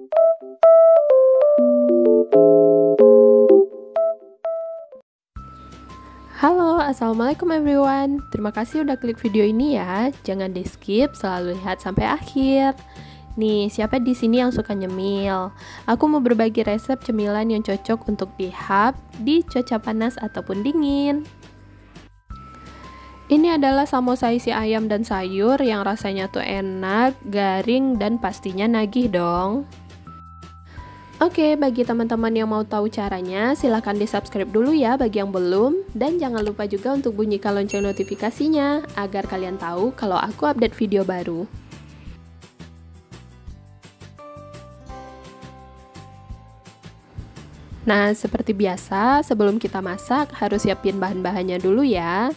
Halo, assalamualaikum everyone. Terima kasih udah klik video ini ya. Jangan di skip, selalu lihat sampai akhir. Nih, siapa di sini yang suka nyemil? Aku mau berbagi resep cemilan yang cocok untuk dihap di cuaca panas ataupun dingin. Ini adalah samosa isi ayam dan sayur yang rasanya tuh enak, garing, dan pastinya nagih dong. Oke, bagi teman-teman yang mau tahu caranya, silahkan di-subscribe dulu ya bagi yang belum. Dan jangan lupa juga untuk bunyikan lonceng notifikasinya, agar kalian tahu kalau aku update video baru. Nah, seperti biasa, sebelum kita masak, harus siapin bahan-bahannya dulu ya.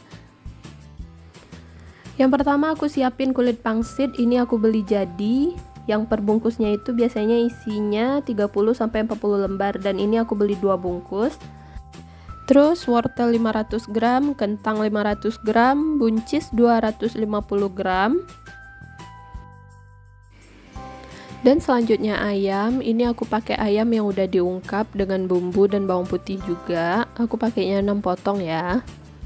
Yang pertama aku siapin kulit pangsit, ini aku beli jadi. Yang per bungkusnya itu biasanya isinya 30-40 lembar dan ini aku beli 2 bungkus. Terus wortel 500 gram, kentang 500 gram, buncis 250 gram. Dan selanjutnya ayam, ini aku pakai ayam yang udah diungkap dengan bumbu dan bawang putih juga. Aku pakainya 6 potong ya.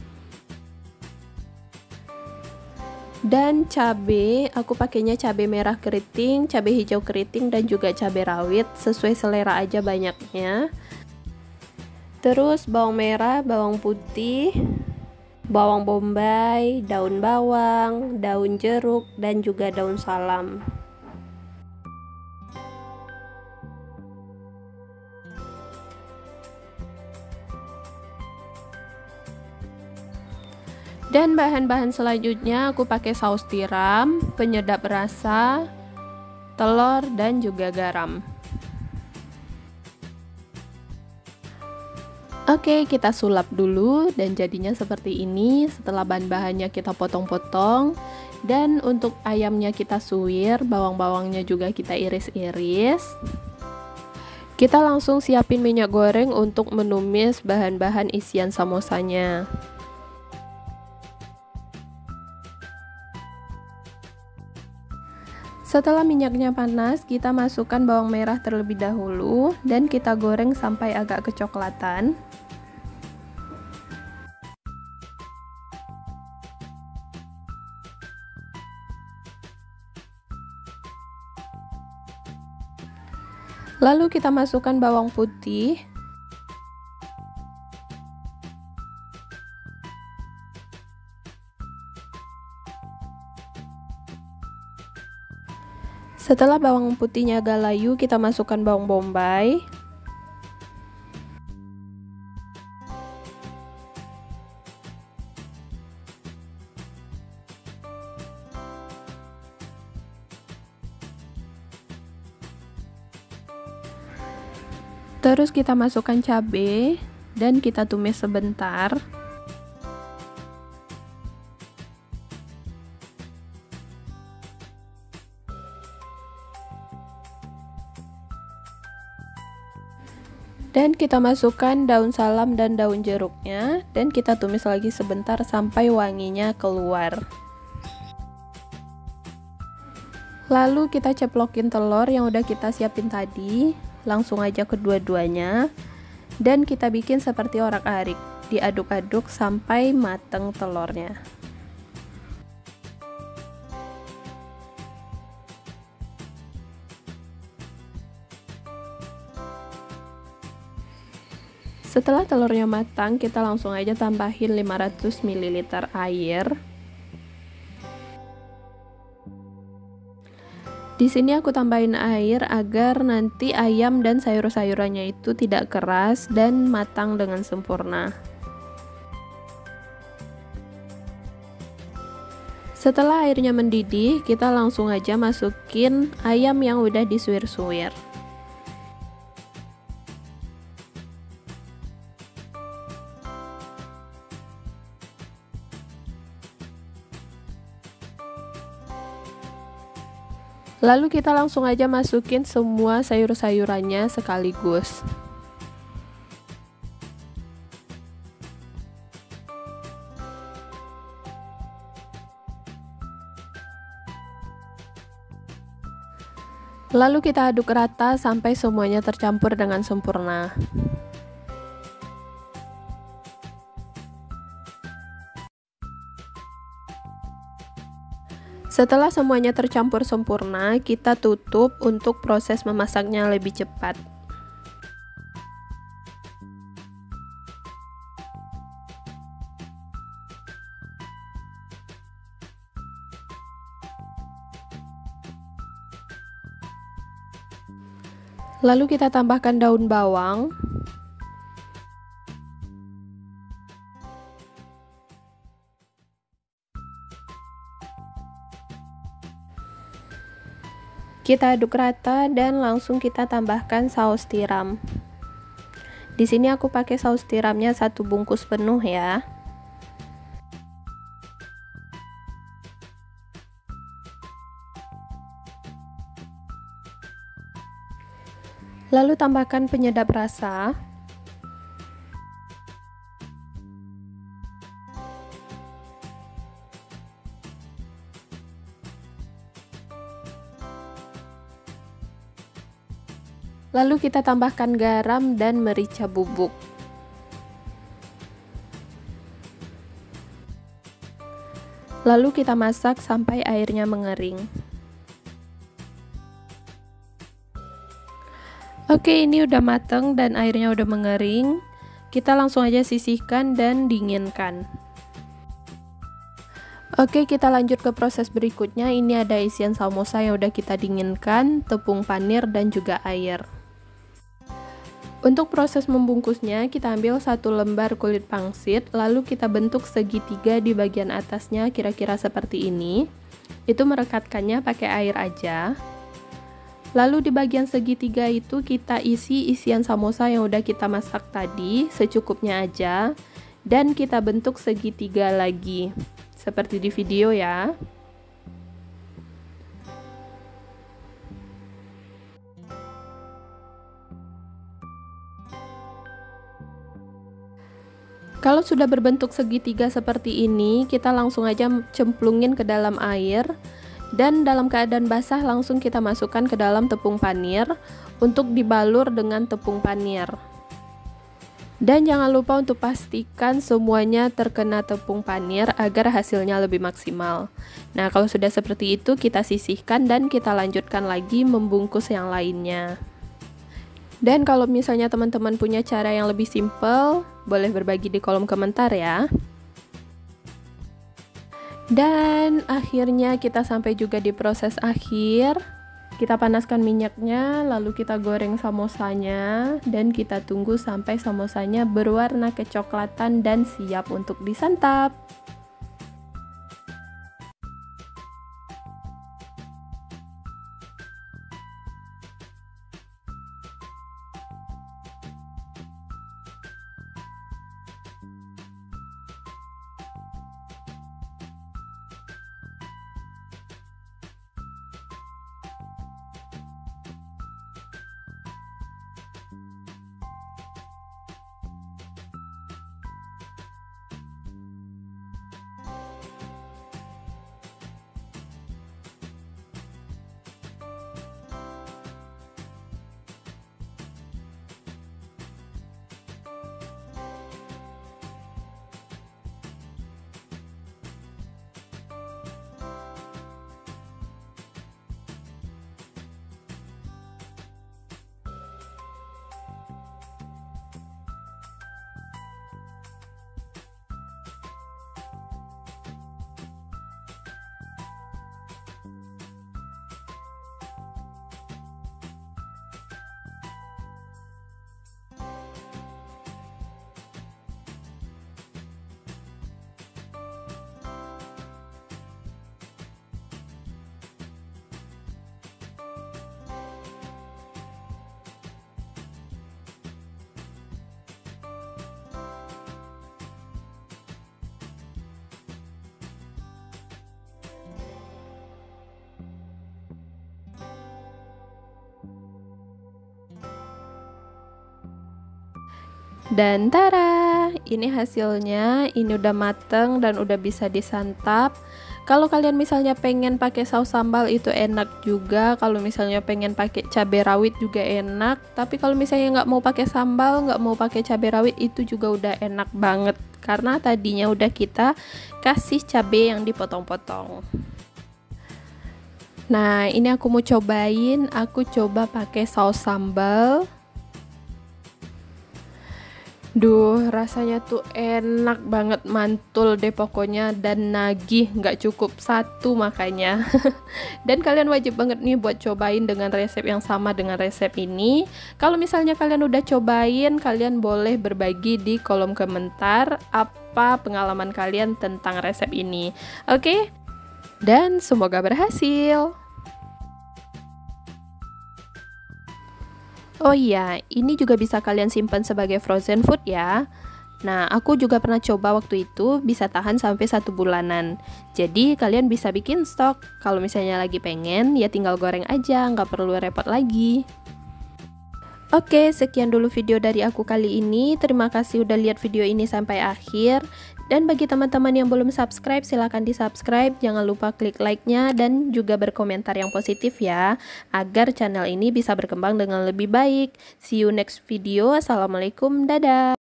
Dan cabai, aku pakainya cabai merah keriting, cabai hijau keriting, dan juga cabai rawit, sesuai selera aja banyaknya. Terus bawang merah, bawang putih, bawang bombay, daun bawang, daun jeruk, dan juga daun salam. Dan bahan-bahan selanjutnya aku pakai saus tiram, penyedap rasa, telur, dan juga garam. Oke, kita sulap dulu dan jadinya seperti ini. Setelah bahan-bahannya kita potong-potong, dan untuk ayamnya kita suwir, bawang-bawangnya juga kita iris-iris. Kita langsung siapin minyak goreng untuk menumis bahan-bahan isian samosanya. Setelah minyaknya panas, kita masukkan bawang merah terlebih dahulu dan kita goreng sampai agak kecoklatan. Lalu kita masukkan bawang putih. Setelah bawang putihnya agak layu, kita masukkan bawang bombay. Terus kita masukkan cabai dan kita tumis sebentar. Dan kita masukkan daun salam dan daun jeruknya dan kita tumis lagi sebentar sampai wanginya keluar. Lalu kita ceplokin telur yang udah kita siapin tadi, langsung aja kedua-duanya. Dan kita bikin seperti orak-arik, diaduk-aduk sampai mateng telurnya. Setelah telurnya matang, kita langsung aja tambahin 500 ml air. Di sini aku tambahin air agar nanti ayam dan sayur-sayurannya itu tidak keras dan matang dengan sempurna. Setelah airnya mendidih, kita langsung aja masukin ayam yang udah disuir-suir. Lalu kita langsung aja masukin semua sayur-sayurannya sekaligus. Lalu kita aduk rata sampai semuanya tercampur dengan sempurna. Setelah semuanya tercampur sempurna, kita tutup untuk proses memasaknya lebih cepat. Lalu kita tambahkan daun bawang, kita aduk rata dan langsung kita tambahkan saus tiram. Di sini aku pakai saus tiramnya 1 bungkus penuh ya. Lalu tambahkan penyedap rasa. Lalu kita tambahkan garam dan merica bubuk. Lalu kita masak sampai airnya mengering. Oke, ini udah mateng dan airnya udah mengering. Kita langsung aja sisihkan dan dinginkan. Oke, kita lanjut ke proses berikutnya. Ini ada isian samosa yang udah kita dinginkan, tepung panir dan juga air. Untuk proses membungkusnya, kita ambil 1 lembar kulit pangsit, lalu kita bentuk segitiga di bagian atasnya kira-kira seperti ini. Itu merekatkannya pakai air aja. Lalu di bagian segitiga itu kita isi isian samosa yang udah kita masak tadi, secukupnya aja. Dan kita bentuk segitiga lagi, seperti di video ya. Kalau sudah berbentuk segitiga seperti ini, kita langsung aja cemplungin ke dalam air. Dan dalam keadaan basah langsung kita masukkan ke dalam tepung panir untuk dibalur dengan tepung panir. Dan jangan lupa untuk pastikan semuanya terkena tepung panir agar hasilnya lebih maksimal. Nah, kalau sudah seperti itu kita sisihkan dan kita lanjutkan lagi membungkus yang lainnya. Dan kalau misalnya teman-teman punya cara yang lebih simple, boleh berbagi di kolom komentar ya. Dan akhirnya kita sampai juga di proses akhir. Kita panaskan minyaknya, lalu kita goreng samosanya, dan kita tunggu sampai samosanya berwarna kecoklatan dan siap untuk disantap. Dan tara, ini hasilnya, ini udah mateng dan udah bisa disantap. Kalau kalian misalnya pengen pakai saus sambal itu enak juga, kalau misalnya pengen pakai cabai rawit juga enak. Tapi kalau misalnya nggak mau pakai sambal, nggak mau pakai cabai rawit, itu juga udah enak banget karena tadinya udah kita kasih cabai yang dipotong-potong. Nah, ini aku mau cobain, aku coba pakai saus sambal. Duh, rasanya tuh enak banget, mantul deh pokoknya, dan nagih, nggak cukup satu makanya. Dan kalian wajib banget nih buat cobain dengan resep yang sama dengan resep ini. Kalau misalnya kalian udah cobain, kalian boleh berbagi di kolom komentar apa pengalaman kalian tentang resep ini. Oke? Dan semoga berhasil. Oh iya, ini juga bisa kalian simpan sebagai frozen food ya. Nah, aku juga pernah coba waktu itu bisa tahan sampai 1 bulanan. Jadi kalian bisa bikin stok. Kalau misalnya lagi pengen, ya tinggal goreng aja, nggak perlu repot lagi. Oke, sekian dulu video dari aku kali ini. Terima kasih udah lihat video ini sampai akhir. Dan bagi teman-teman yang belum subscribe, silahkan di subscribe. Jangan lupa klik like-nya dan juga berkomentar yang positif ya, agar channel ini bisa berkembang dengan lebih baik. See you next video. Assalamualaikum, dadah.